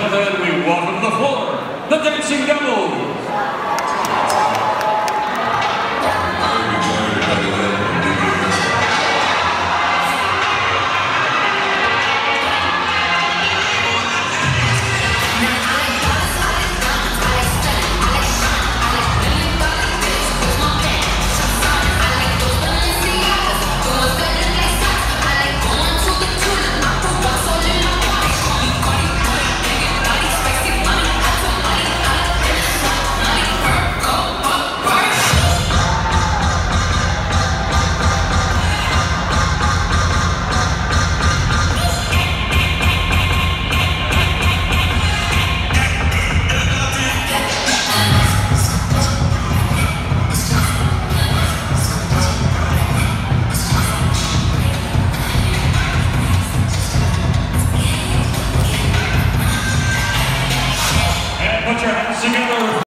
then we welcome to the floor, the Dancing Devils. Put your hands together.